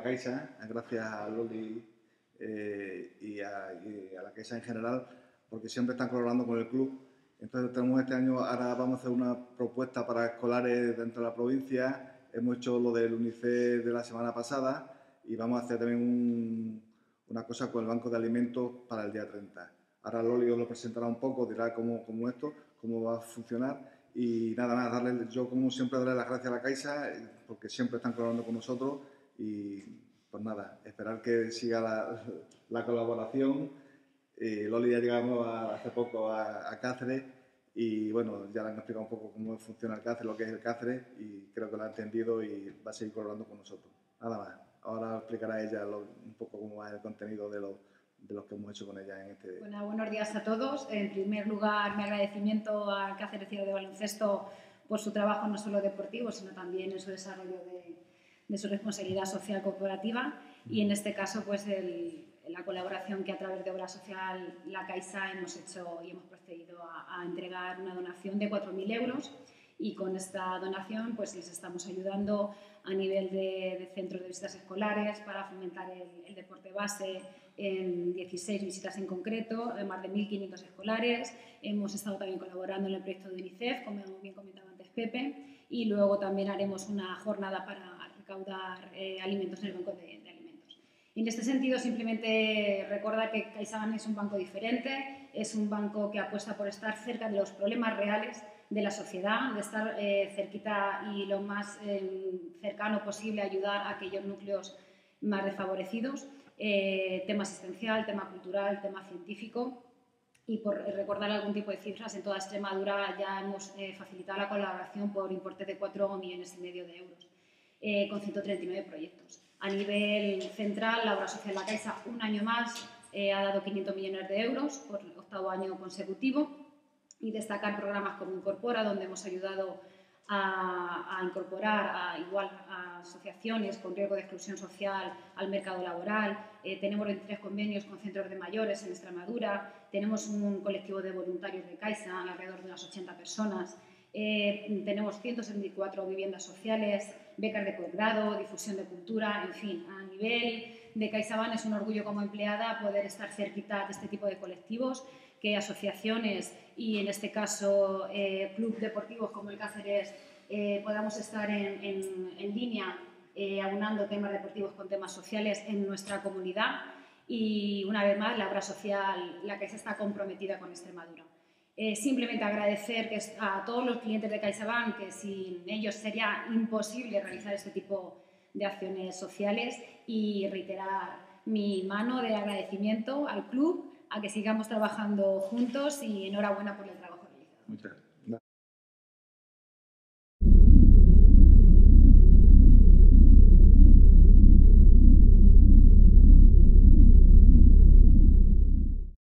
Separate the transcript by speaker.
Speaker 1: Caixa, gracias a Loli y a la Caixa en general, porque siempre están colaborando con el club. Entonces tenemos este año, ahora vamos a hacer una propuesta para escolares dentro de la provincia. Hemos hecho lo del UNICEF de la semana pasada y vamos a hacer también una cosa con el banco de alimentos para el día 30. Ahora Loli os lo presentará un poco, dirá cómo va a funcionar. Y nada más, yo como siempre darle las gracias a la Caixa, porque siempre están colaborando con nosotros y pues nada, esperar que siga la colaboración. Loli ya llegamos hace poco a Cáceres y bueno, ya le han explicado un poco cómo funciona el Cáceres, lo que es el Cáceres y creo que lo ha entendido y va a seguir colaborando con nosotros. Nada más, ahora explicará ella un poco cómo va el contenido de los que hemos hecho con ella en este...
Speaker 2: Bueno, buenos días a todos. En primer lugar, mi agradecimiento a Cáceres Ciudad de Baloncesto por su trabajo no solo deportivo, sino también en su desarrollo de su responsabilidad social corporativa y en este caso pues la colaboración que a través de Obra Social La Caixa hemos hecho y hemos procedido a entregar una donación de 4.000 euros y con esta donación pues les estamos ayudando a nivel de centros de visitas escolares para fomentar el deporte base en 16 visitas en concreto, más de 1.500 escolares. Hemos estado también colaborando en el proyecto de UNICEF, como bien comentaba antes Pepe, y luego también haremos una jornada para recaudar alimentos en el banco de alimentos. Y en este sentido, simplemente recordar que CaixaBank es un banco diferente, es un banco que apuesta por estar cerca de los problemas reales de la sociedad, de estar cerquita y lo más cercano posible a ayudar a aquellos núcleos más desfavorecidos, tema asistencial, tema cultural, tema científico. Y por recordar algún tipo de cifras, en toda Extremadura ya hemos facilitado la colaboración por importe de 4,5 millones de euros, con 139 proyectos. A nivel central, la Obra Social La Caixa, un año más, ha dado 500 millones de euros por el 8º año consecutivo. Y destacar programas como Incorpora, donde hemos ayudado a incorporar a asociaciones con riesgo de exclusión social al mercado laboral. Tenemos 23 convenios con centros de mayores en Extremadura. Tenemos un colectivo de voluntarios de Caixa, alrededor de unas 80 personas. Tenemos 174 viviendas sociales, becas de posgrado, difusión de cultura, en fin, a nivel de CaixaBank es un orgullo como empleada poder estar cerquita de este tipo de colectivos, que asociaciones y en este caso clubes deportivos como el Cáceres podamos estar en línea aunando temas deportivos con temas sociales en nuestra comunidad y una vez más la Obra Social La Caixa está comprometida con Extremadura. Simplemente agradecer a todos los clientes de CaixaBank, que sin ellos sería imposible realizar este tipo de acciones sociales y reiterar mi mano de agradecimiento al club, a que sigamos trabajando juntos y enhorabuena por el trabajo realizado.
Speaker 1: Muchas gracias.